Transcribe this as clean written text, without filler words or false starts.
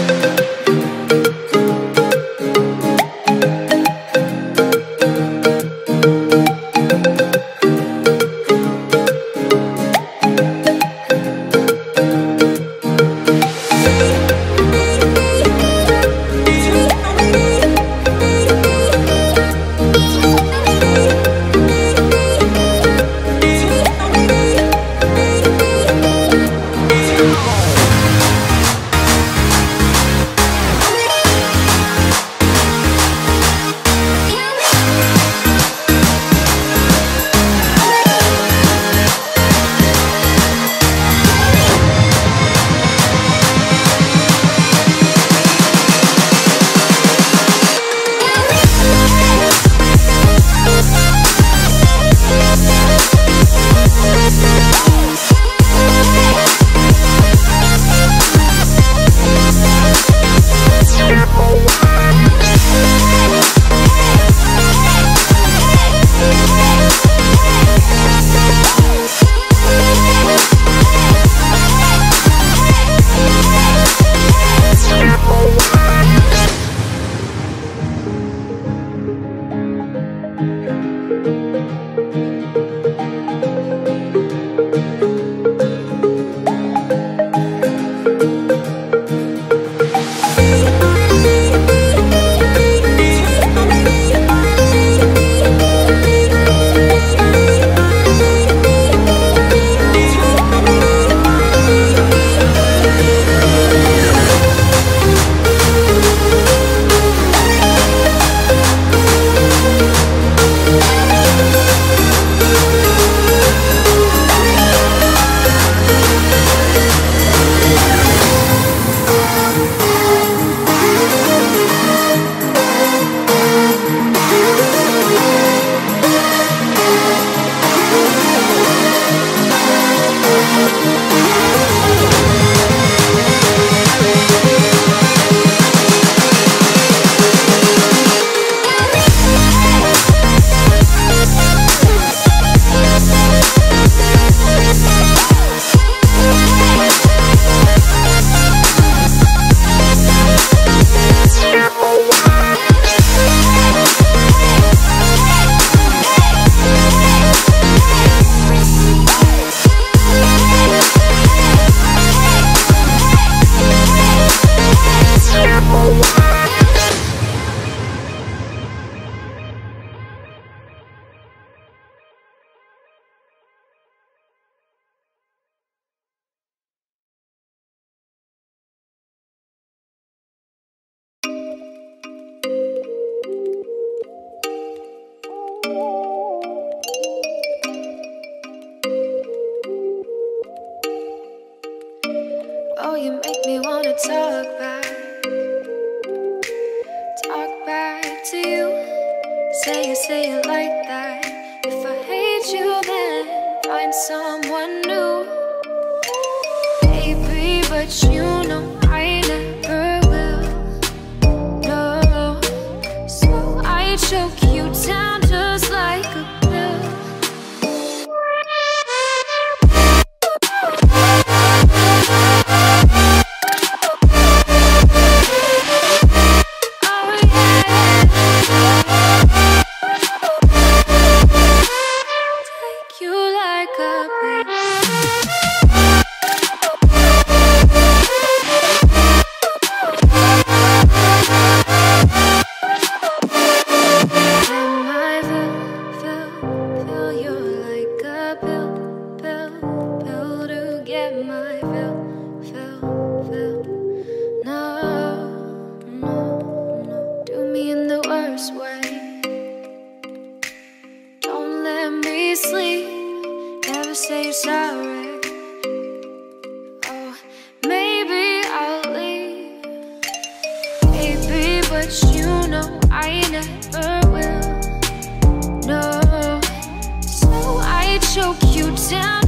Oh, you make me wanna talk back to you. Say it like that. If I hate you, then find someone new. Baby, but you know I never will. No, so I choke you down just like a pill. Say sorry. Oh, maybe I'll leave, baby, but you know I never will. No, so I choke you down